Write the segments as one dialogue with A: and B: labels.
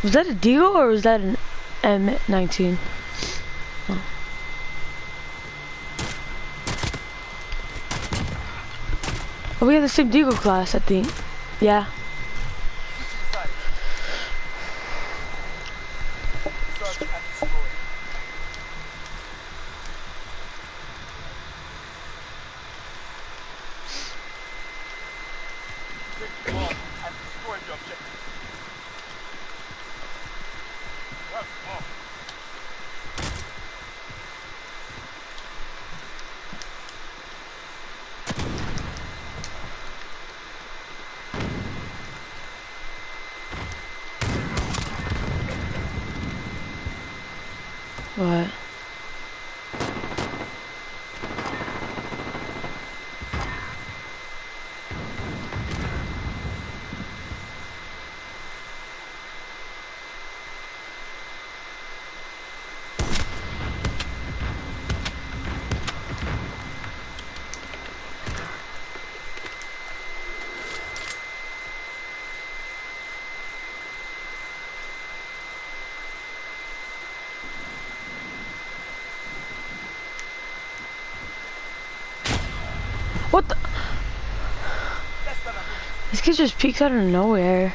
A: Was that a Deagle or was that an M19? Oh. Oh, we have the same Deagle class, I think. Yeah. What? What the? This kid just peeks out of nowhere.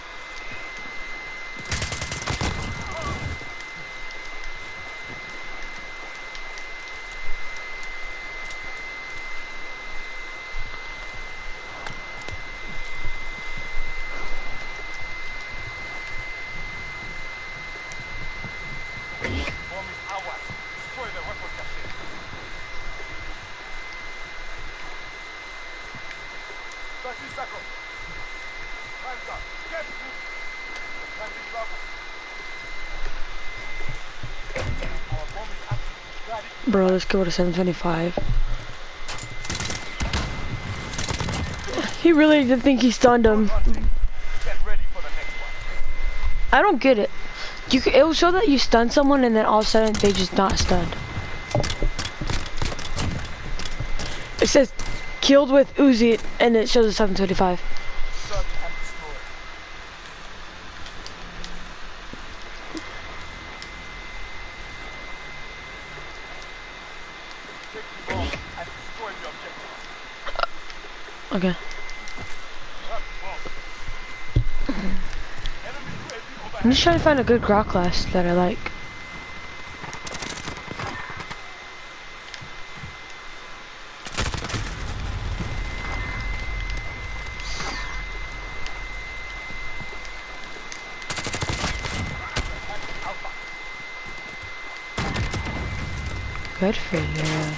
A: Bro, let's go to 725. He really did think he stunned him. I don't get it. It will show that you stunned someone and then all of a sudden they just not stunned. It says killed with Uzi and it shows a 725. Okay. I'm just trying to find a good Grok class that I like. Good for you.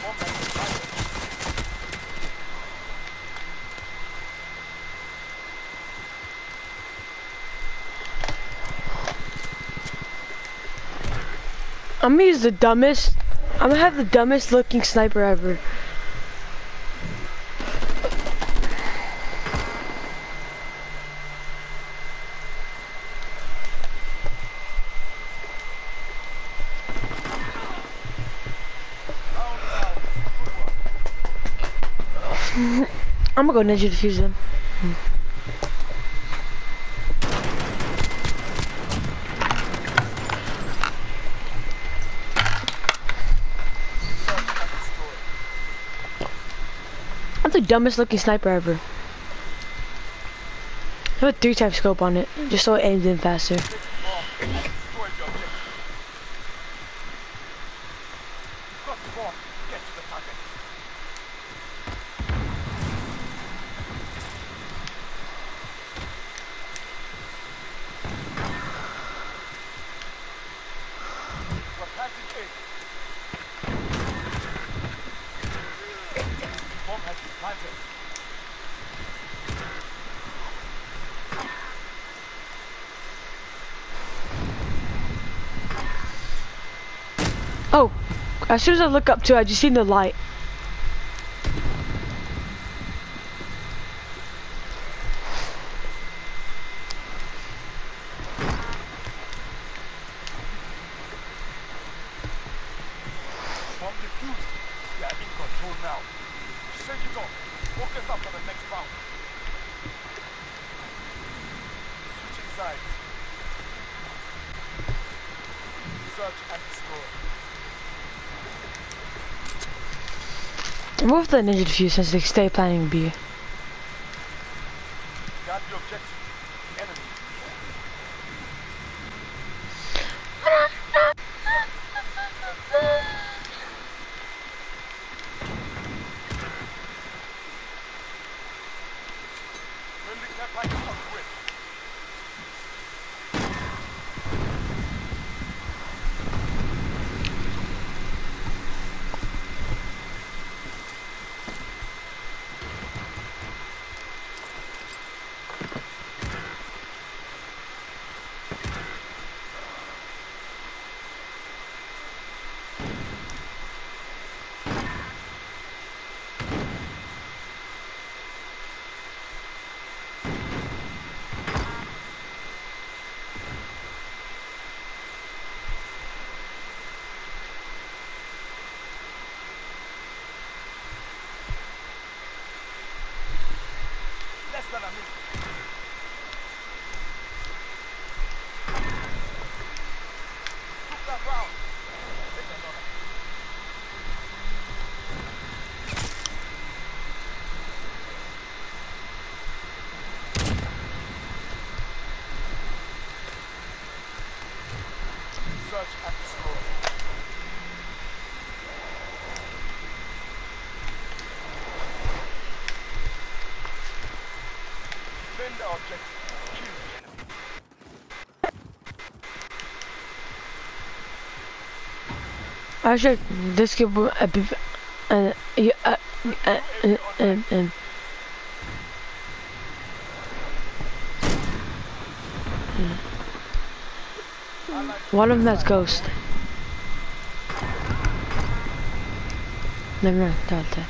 A: I'm gonna use the dumbest. I'm gonna have the dumbest looking sniper ever. I'm gonna go ninja defuse them. I'm the dumbest looking sniper ever. I have a 3-type scope on it, just so it aims in faster. Oh, as soon as I look up too, I just seen the light. Move the ninja defuse since they stay planning B.
B: Got the objective. Enemy. Friendly care package on the way. Less than a minute. Took that round. Take another. Search and destroy. Defend the objective. Kill the enemy.
A: Actually, this could be a bit, one of them that's Ghost. Never mind, that.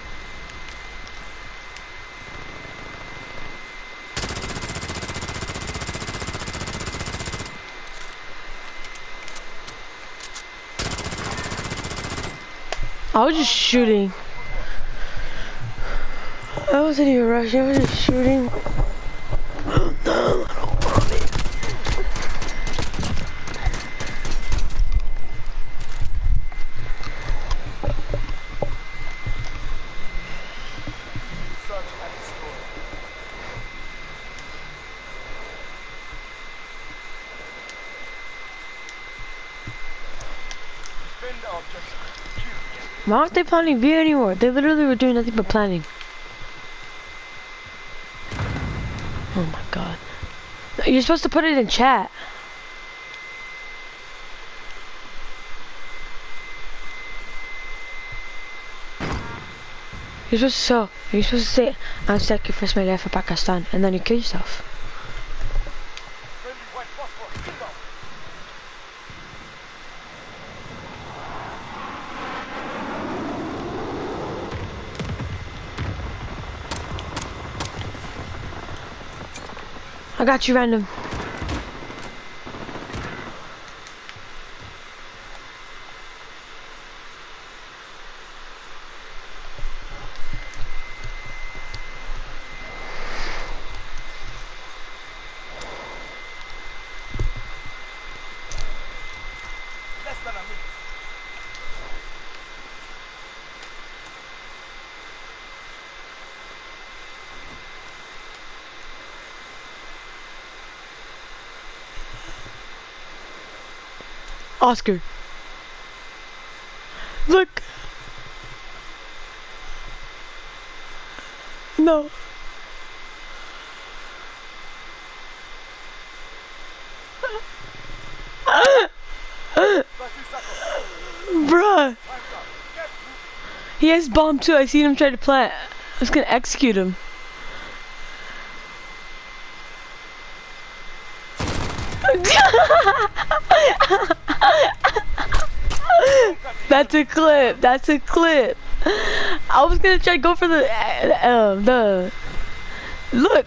A: I was just shooting. I wasn't even rushing, I was just shooting. Oh no, I don't want it.
B: Search and destroy. Defend the objective. Kill the enemy.
A: Why aren't they planning B anymore? They literally were doing nothing but planning. Oh my god. You're supposed to put it in chat. You're supposed to say, I'm sacrificed my life for Pakistan, and then you kill yourself.
B: Friendly white phosphorus. Inbound.
A: I got you, random.
B: Less than a minute.
A: Oscar. Look. No. Bruh. He has bomb too. I seen him try to plant. I was gonna execute him. That's a clip. That's a clip. I was gonna try to go for the look.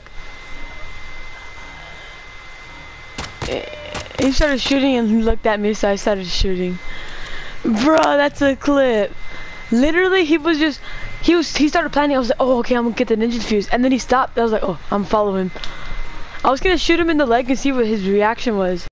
A: He started shooting and he looked at me, so I started shooting. Bro, that's a clip. Literally, he started planning. I was like, oh, okay, I'm gonna get the ninja fuse, and then he stopped. I was like, oh, I'm following him. I was gonna shoot him in the leg and see what his reaction was.